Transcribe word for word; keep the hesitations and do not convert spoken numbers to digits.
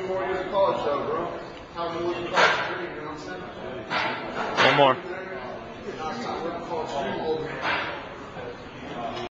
more years of college though, bro. How many more years of college? You know what I'm saying? One more. College,